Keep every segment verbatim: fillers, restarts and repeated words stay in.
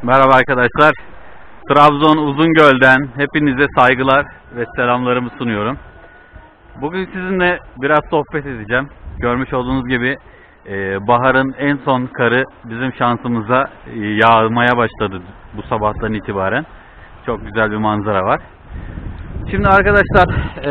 Merhaba arkadaşlar. Trabzon Uzungöl'den hepinize saygılar ve selamlarımı sunuyorum. Bugün sizinle biraz sohbet edeceğim. Görmüş olduğunuz gibi e, baharın en son karı bizim şansımıza e, yağmaya başladı bu sabahtan itibaren. Çok güzel bir manzara var. Şimdi arkadaşlar e,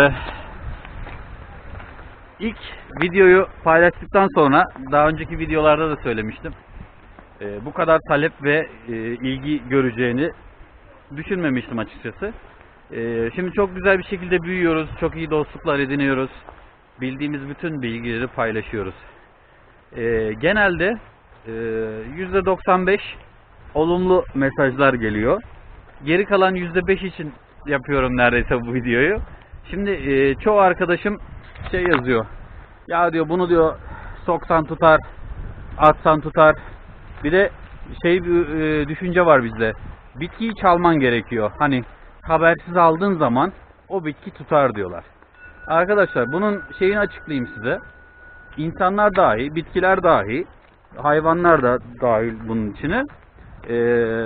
ilk videoyu paylaştıktan sonra daha önceki videolarda da söylemiştim. E, bu kadar talep ve e, ilgi göreceğini düşünmemiştim açıkçası. E, şimdi çok güzel bir şekilde büyüyoruz, çok iyi dostluklar ediniyoruz, bildiğimiz bütün bilgileri paylaşıyoruz. E, genelde e, yüzde doksan beş olumlu mesajlar geliyor. Geri kalan yüzde beş için yapıyorum neredeyse bu videoyu. Şimdi e, çoğu arkadaşım şey yazıyor. Ya diyor bunu diyor soksan tutar, atsan tutar. Bir de şey bir e, düşünce var bizde. Bitkiyi çalman gerekiyor. Hani habersiz aldığın zaman o bitki tutar diyorlar. Arkadaşlar bunun şeyini açıklayayım size. İnsanlar dahi, bitkiler dahi, hayvanlar da dahil bunun içine e,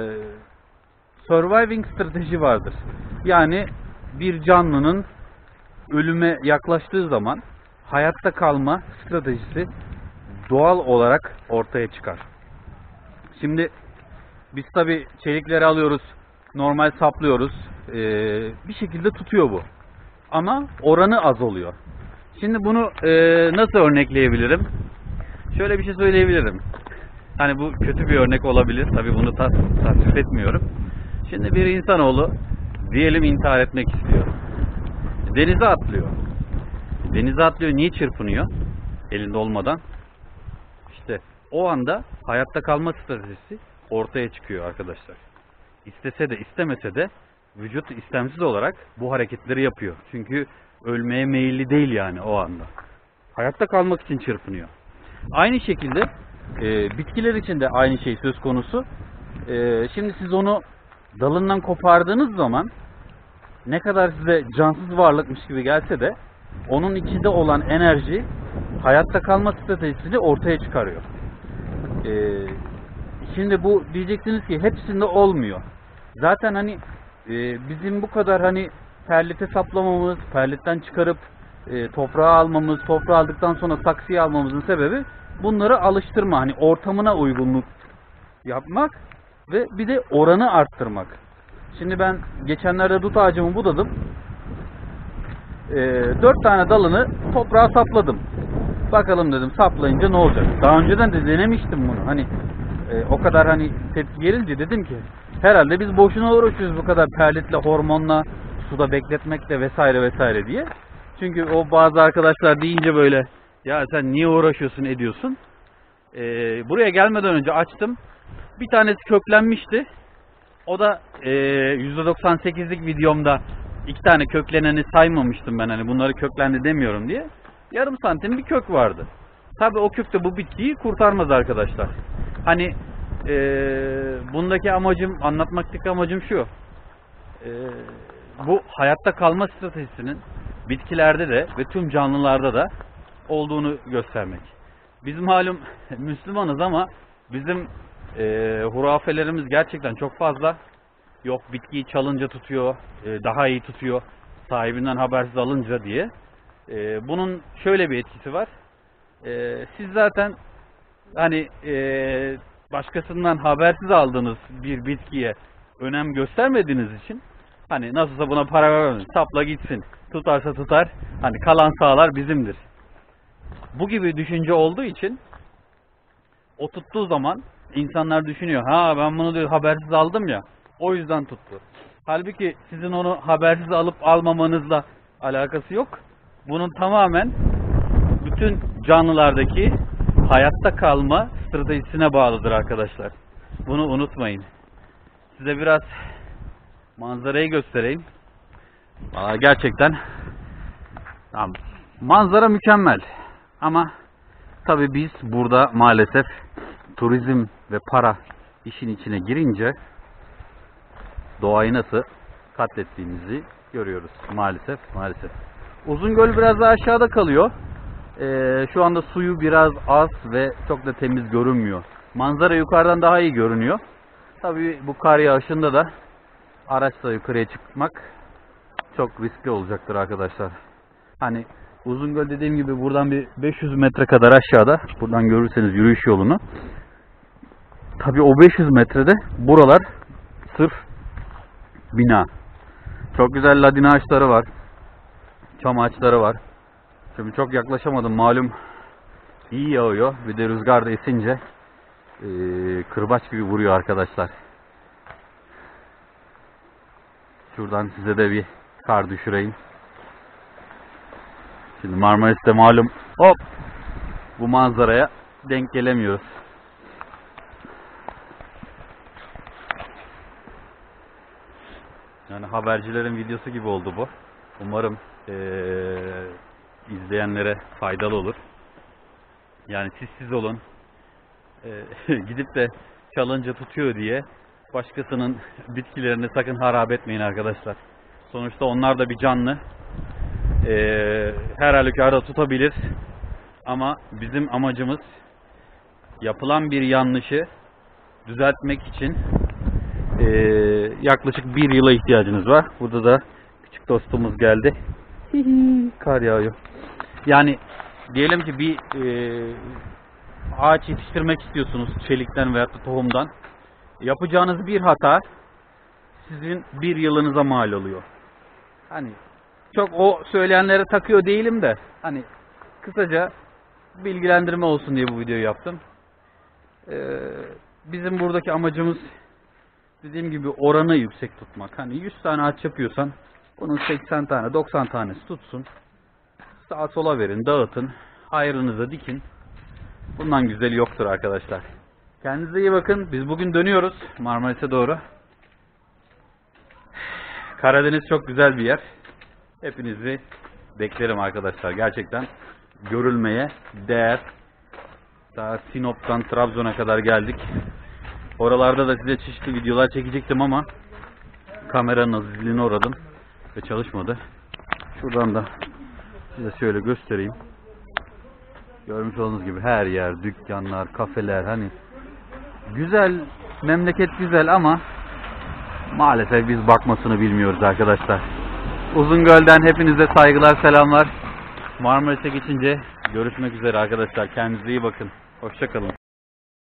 surviving strateji vardır. Yani bir canlının ölüme yaklaştığı zaman hayatta kalma stratejisi doğal olarak ortaya çıkar. Şimdi biz tabi çelikleri alıyoruz, normal saplıyoruz, ee, bir şekilde tutuyor bu. Ama oranı az oluyor. Şimdi bunu e, nasıl örnekleyebilirim? Şöyle bir şey söyleyebilirim. Hani bu kötü bir örnek olabilir, tabi bunu tas tasvip etmiyorum. Şimdi bir insanoğlu diyelim intihar etmek istiyor. Denize atlıyor. Denize atlıyor, niye çırpınıyor? Elinde olmadan. İşte o anda hayatta kalma stratejisi ortaya çıkıyor arkadaşlar. İstese de istemese de vücut istemsiz olarak bu hareketleri yapıyor. Çünkü ölmeye meyilli değil yani o anda. Hayatta kalmak için çırpınıyor. Aynı şekilde e, bitkiler için de aynı şey söz konusu. E, şimdi siz onu dalından kopardığınız zaman ne kadar size cansız varlıkmış gibi gelse de onun içinde olan enerji hayatta kalma stratejisini ortaya çıkarıyor. Ee, şimdi bu diyeceksiniz ki hepsinde olmuyor. Zaten hani e, bizim bu kadar hani perlite saplamamız, perlitten çıkarıp e, toprağa almamız, toprağı aldıktan sonra saksıya almamızın sebebi bunları alıştırma, hani ortamına uygunluk yapmak ve bir de oranı arttırmak. Şimdi ben geçenlerde dut ağacımı budadım. E, dört tane dalını toprağa sapladım. Bakalım dedim saplayınca ne olacak? Daha önceden de denemiştim bunu. Hani e, o kadar hani tepki gelince dedim ki herhalde biz boşuna uğraşıyoruz bu kadar perlitle, hormonla, suda bekletmekle vesaire vesaire diye. Çünkü o bazı arkadaşlar deyince böyle ya sen niye uğraşıyorsun ediyorsun. E, buraya gelmeden önce açtım. Bir tanesi köklenmişti. O da e, yüzde doksan sekizlik videomda iki tane kökleneni saymamıştım ben, hani bunları köklendi demiyorum diye. Yarım santim bir kök vardı. Tabii o kök de bu bitkiyi kurtarmaz arkadaşlar. Hani e, bundaki amacım, anlatmaktaki amacım şu. E, bu hayatta kalma stratejisinin bitkilerde de ve tüm canlılarda da olduğunu göstermek. Biz malum Müslümanız ama bizim e, hurafelerimiz gerçekten çok fazla. Yok bitkiyi çalınca tutuyor, e, daha iyi tutuyor, sahibinden habersiz alınca diye. Ee, bunun şöyle bir etkisi var. Ee, siz zaten hani e, başkasından habersiz aldığınız bir bitkiye önem göstermediğiniz için hani nasılsa buna para vermediniz, sapla gitsin, tutarsa tutar, hani kalan sağlar bizimdir. Bu gibi düşünce olduğu için o tuttuğu zaman insanlar düşünüyor, ha ben bunu diyor habersiz aldım ya, o yüzden tuttu. Halbuki sizin onu habersiz alıp almamanızla alakası yok. Bunun tamamen bütün canlılardaki hayatta kalma stratejisine bağlıdır arkadaşlar. Bunu unutmayın. Size biraz manzarayı göstereyim. Aa, gerçekten tamam, manzara mükemmel. Ama tabii biz burada maalesef turizm ve para işin içine girince doğayı nasıl katlettiğimizi görüyoruz maalesef maalesef. Uzungöl biraz daha aşağıda kalıyor. Ee, şu anda suyu biraz az ve çok da temiz görünmüyor. Manzara yukarıdan daha iyi görünüyor. Tabii bu kar yağışında da araçla yukarıya çıkmak çok riskli olacaktır arkadaşlar. Hani Uzungöl dediğim gibi buradan bir beş yüz metre kadar aşağıda. Buradan görürseniz yürüyüş yolunu. Tabii o beş yüz metrede buralar sırf bina. Çok güzel ladin ağaçları var. Çam ağaçları var. Şimdi çok yaklaşamadım, malum iyi yağıyor. Bir de rüzgar da esince e, kırbaç gibi vuruyor arkadaşlar. Şuradan size de bir kar düşüreyim. Şimdi Marmaris'te malum hop bu manzaraya denk gelemiyoruz. Yani habercilerin videosu gibi oldu bu. Umarım ee, izleyenlere faydalı olur. Yani siz siz olun. Ee, gidip de çalınca tutuyor diye başkasının bitkilerini sakın harap etmeyin arkadaşlar. Sonuçta onlar da bir canlı. Ee, her halükarda tutabilir. Ama bizim amacımız yapılan bir yanlışı düzeltmek için ee, yaklaşık bir yıla ihtiyacınız var. Burada da küçük dostumuz geldi. Kar yağıyor. Yani diyelim ki bir e, ağaç yetiştirmek istiyorsunuz çelikten veya tohumdan. Yapacağınız bir hata sizin bir yılınıza mal oluyor. Hani çok o söyleyenlere takıyor değilim de hani kısaca bilgilendirme olsun diye bu videoyu yaptım. Ee, bizim buradaki amacımız dediğim gibi oranı yüksek tutmak. Hani yüz tane ağaç yapıyorsan bunun seksen tane doksan tanesi tutsun. Sağa sola verin, dağıtın. Hayrınıza dikin. Bundan güzeli yoktur arkadaşlar. Kendinize iyi bakın. Biz bugün dönüyoruz Marmaris'e doğru. Karadeniz çok güzel bir yer. Hepinizi beklerim arkadaşlar. Gerçekten görülmeye değer. Daha Sinop'tan Trabzon'a kadar geldik. Oralarda da size çeşitli videolar çekecektim ama kameranın azizliğine uğradım ve çalışmadı. Şuradan da size şöyle göstereyim. Görmüş olduğunuz gibi her yer, dükkanlar, kafeler, hani güzel, memleket güzel ama maalesef biz bakmasını bilmiyoruz arkadaşlar. Uzungöl'den hepinize saygılar, selamlar. Marmaris'e geçince görüşmek üzere arkadaşlar. Kendinize iyi bakın. Hoşça kalın.